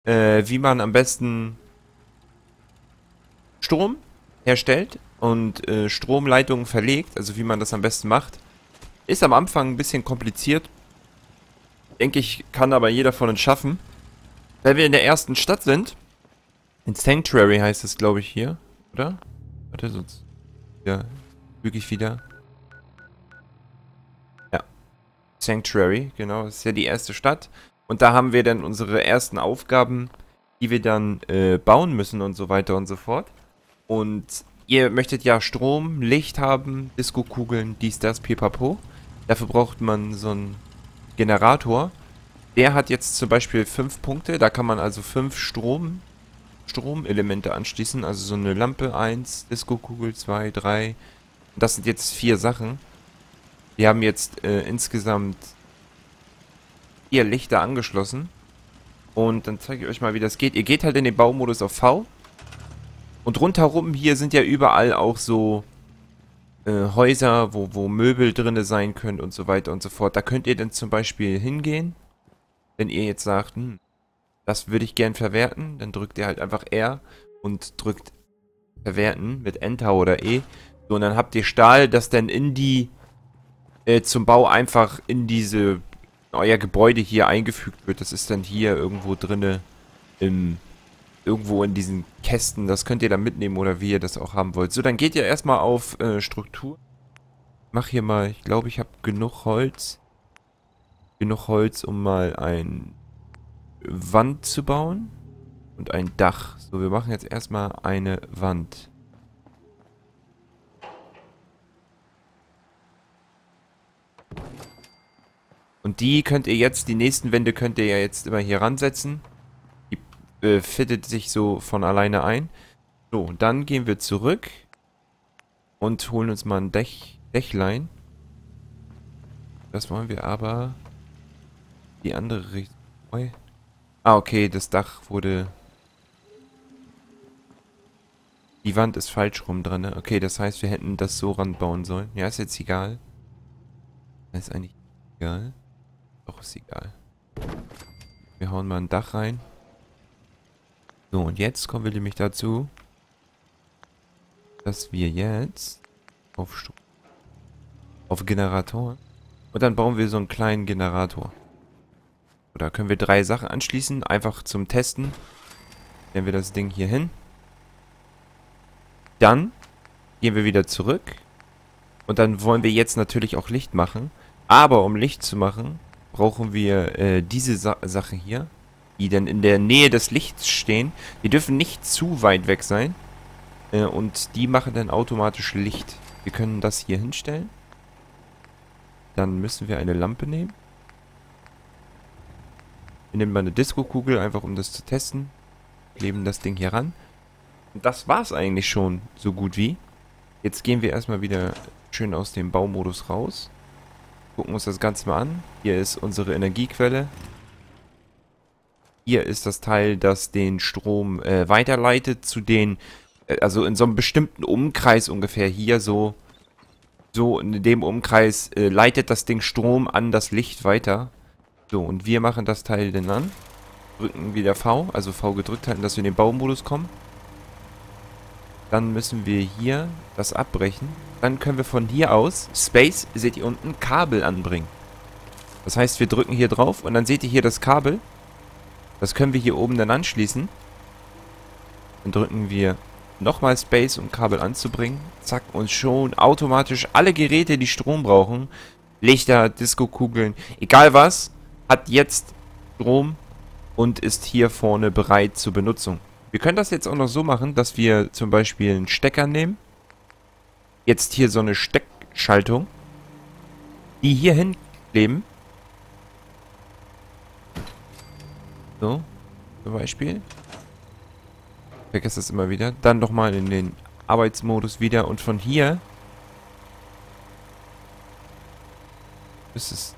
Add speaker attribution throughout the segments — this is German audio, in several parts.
Speaker 1: wie man am besten Strom herstellt und Stromleitungen verlegt, also wie man das am besten macht. Ist am Anfang ein bisschen kompliziert. Denke ich, kann aber jeder von uns schaffen. Wenn wir in der ersten Stadt sind, in Sanctuary heißt es, glaube ich, hier, oder? Warte, sonst ja, wirklich wieder. Ja, Sanctuary, genau, das ist ja die erste Stadt. Und da haben wir dann unsere ersten Aufgaben, die wir dann bauen müssen und so weiter und so fort. Und ihr möchtet ja Strom, Licht haben, Disco-Kugeln, dies, das, pipapo. Dafür braucht man so einen Generator. Der hat jetzt zum Beispiel 5 Punkte. Da kann man also 5 Stromelemente anschließen. Also so eine Lampe 1, Disco-Kugel 2, 3. Das sind jetzt 4 Sachen. Wir haben jetzt insgesamt 4 Lichter angeschlossen. Und dann zeige ich euch mal, wie das geht. Ihr geht halt in den Baumodus auf V. Und rundherum hier sind ja überall auch so Häuser, wo Möbel drin sein können und so weiter und so fort. Da könnt ihr dann zum Beispiel hingehen. Wenn ihr jetzt sagt, das würde ich gern verwerten, dann drückt ihr halt einfach R und drückt verwerten mit Enter oder E. So, und dann habt ihr Stahl, das dann in die, zum Bau einfach in diese, euer Gebäude hier eingefügt wird. Das ist dann hier irgendwo drinne irgendwo in diesen Kästen. Das könnt ihr dann mitnehmen oder wie ihr das auch haben wollt. So, dann geht ihr erstmal auf Struktur. Mach hier mal, ich glaube, ich habe genug Holz. Genug Holz, um mal ein Wand zu bauen. Und ein Dach. So, wir machen jetzt erstmal eine Wand. Und die könnt ihr jetzt, die nächsten Wände könnt ihr ja jetzt immer hier ransetzen. Die fittet sich so von alleine ein. So, dann gehen wir zurück. Und holen uns mal ein Dächlein. Das wollen wir aber die andere Richtung. Ah, okay, das Dach wurde... Die Wand ist falsch rum dran, ne? Okay, das heißt, wir hätten das so ranbauen sollen. Ja, ist jetzt egal. Das ist eigentlich egal. Doch, ist egal. Wir hauen mal ein Dach rein. So, und jetzt kommen wir nämlich dazu, dass wir jetzt auf Generator und dann bauen wir so einen kleinen Generator. Oder können wir 3 Sachen anschließen, einfach zum Testen. Stellen wir das Ding hier hin. Dann gehen wir wieder zurück. Und dann wollen wir jetzt natürlich auch Licht machen. Aber um Licht zu machen, brauchen wir diese Sache hier, die dann in der Nähe des Lichts stehen. Die dürfen nicht zu weit weg sein. Und die machen dann automatisch Licht. Wir können das hier hinstellen. Dann müssen wir eine Lampe nehmen. Wir nehmen mal eine Disco-Kugel, einfach um das zu testen. Kleben das Ding hier ran. Und das war's eigentlich schon so gut wie. Jetzt gehen wir erstmal wieder schön aus dem Baumodus raus. Gucken uns das Ganze mal an. Hier ist unsere Energiequelle. Hier ist das Teil, das den Strom weiterleitet zu den... Also in so einem bestimmten Umkreis ungefähr hier so in dem Umkreis leitet das Ding Strom an das Licht weiter. So, und wir machen das Teil dann an. Drücken wieder V, also V gedrückt halten, dass wir in den Baumodus kommen. Dann müssen wir hier das abbrechen. Dann können wir von hier aus, Space, seht ihr unten, Kabel anbringen. Das heißt, wir drücken hier drauf und dann seht ihr hier das Kabel. Das können wir hier oben dann anschließen. Dann drücken wir nochmal Space, um Kabel anzubringen. Zack, und schon automatisch alle Geräte, die Strom brauchen, Lichter, Disco-Kugeln, egal was, hat jetzt Strom und ist hier vorne bereit zur Benutzung. Wir können das jetzt auch noch so machen, dass wir zum Beispiel einen Stecker nehmen. Jetzt hier so eine Steckschaltung. Die hier hinkleben. So, zum Beispiel. Ich vergesse das immer wieder. Dann nochmal in den Arbeitsmodus wieder. Und von hier ist es...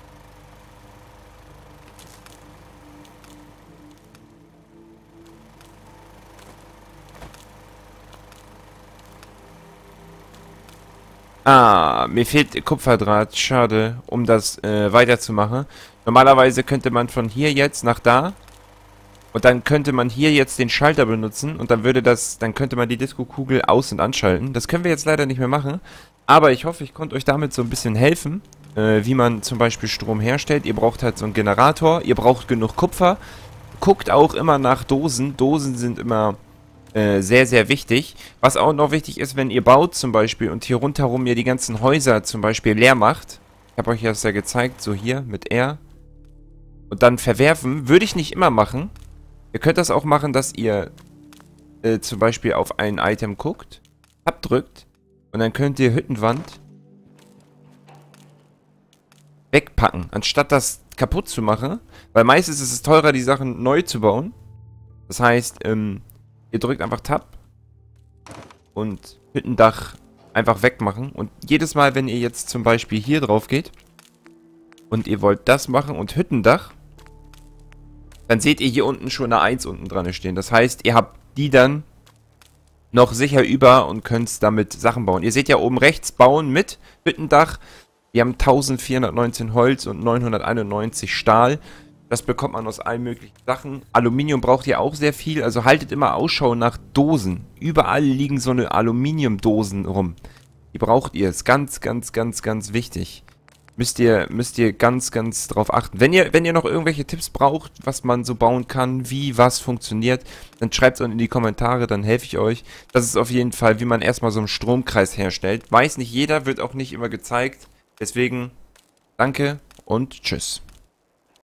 Speaker 1: Ah, mir fehlt Kupferdraht. Schade, um das weiterzumachen. Normalerweise könnte man von hier jetzt nach da Und dann könnte man hier jetzt den Schalter benutzen und dann könnte man die Disco-Kugel aus- und anschalten. Das können wir jetzt leider nicht mehr machen. Aber ich hoffe, ich konnte euch damit so ein bisschen helfen, wie man zum Beispiel Strom herstellt. Ihr braucht halt so einen Generator, ihr braucht genug Kupfer. Guckt auch immer nach Dosen. Dosen sind immer sehr, sehr wichtig. Was auch noch wichtig ist, wenn ihr baut zum Beispiel und hier rundherum ihr die ganzen Häuser zum Beispiel leer macht. Ich habe euch das ja gezeigt, so hier mit R. Und dann verwerfen, würde ich nicht immer machen. Ihr könnt das auch machen, dass ihr zum Beispiel auf ein Item guckt, abdrückt und dann könnt ihr Hüttenwand wegpacken, anstatt das kaputt zu machen. Weil meistens ist es teurer, die Sachen neu zu bauen. Das heißt, ihr drückt einfach Tab und Hüttendach einfach wegmachen. Und jedes Mal, wenn ihr jetzt zum Beispiel hier drauf geht und ihr wollt das machen und Hüttendach, dann seht ihr hier unten schon eine 1 unten dran stehen. Das heißt, ihr habt die dann noch sicher über und könnt damit Sachen bauen. Ihr seht ja oben rechts, bauen mit Hüttendach. Wir haben 1419 Holz und 991 Stahl. Das bekommt man aus allen möglichen Sachen. Aluminium braucht ihr auch sehr viel, also haltet immer Ausschau nach Dosen. Überall liegen so eine Aluminiumdosen rum. Die braucht ihr, ist ganz, ganz, ganz, ganz wichtig. Müsst ihr ganz, ganz drauf achten. Wenn ihr noch irgendwelche Tipps braucht, was man so bauen kann, wie was funktioniert, dann schreibt es unten in die Kommentare, dann helfe ich euch. Das ist auf jeden Fall, wie man erstmal so einen Stromkreis herstellt. Weiß nicht jeder, wird auch nicht immer gezeigt. Deswegen danke und tschüss.